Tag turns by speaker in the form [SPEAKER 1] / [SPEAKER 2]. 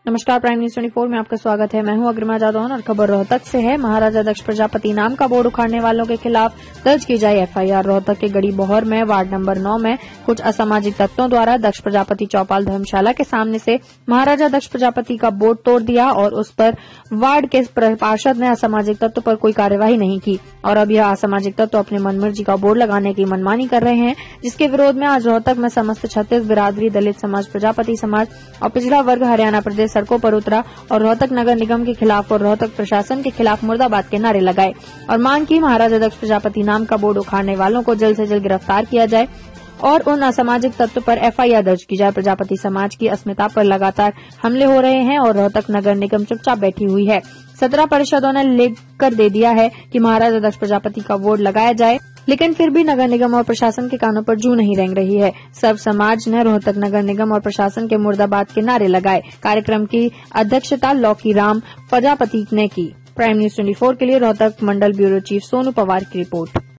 [SPEAKER 1] नमस्कार, prime news 24 में आपका स्वागत है। मैं हूं अग्रिमा जादौन और खबर रोहतक से है। महाराजा दक्ष प्रजापति नाम का बोर्ड उखाड़ने वालों के खिलाफ दर्ज की जाए एफआईआर। रोहतक के गड़ी बहोर में वार्ड नंबर 9 में कुछ असामाजिक तत्वों द्वारा दक्ष प्रजापति चौपाल धर्मशाला के सामने से महाराजा दक्ष प्रजापति का बोर्ड तोड़ दिया और उस पर वार्ड के पार्षद ने असामाजिक तत्व पर कोई कार्यवाही नहीं की और अब यह असामाजिक तत्व अपने मनमर्जी का बोर्ड लगाने की मनमानी कर रहे हैं, जिसके विरोध में आज रोहतक में समस्त छत्तीस बिरादरी, दलित समाज, प्रजापति समाज और पिछड़ा वर्ग हरियाणा प्रदेश सड़कों पर उतरा और रोहतक नगर निगम के खिलाफ और रोहतक प्रशासन के खिलाफ मुर्दाबाद के नारे लगाए और मांग की महाराजा दक्ष प्रजापति नाम का बोर्ड उखाड़ने वालों को जल्द से जल्द गिरफ्तार किया जाए और उन असामाजिक तत्व पर एफआईआर दर्ज की जाए। प्रजापति समाज की अस्मिता पर लगातार हमले हो रहे हैं और रोहतक नगर निगम चुपचाप बैठी हुई है। 17 परिषदों ने लेकर दे दिया है कि महाराजा दक्ष प्रजापति का बोर्ड लगाया जाए, लेकिन फिर भी नगर निगम और प्रशासन के कानों पर जू नहीं रेंग रही है। सब समाज ने रोहतक नगर निगम और प्रशासन के मुर्दाबाद के नारे लगाए। कार्यक्रम की अध्यक्षता लौकी राम प्रजापति ने की। प्राइम न्यूज 24 के लिए रोहतक मंडल ब्यूरो चीफ सोनू पवार की रिपोर्ट।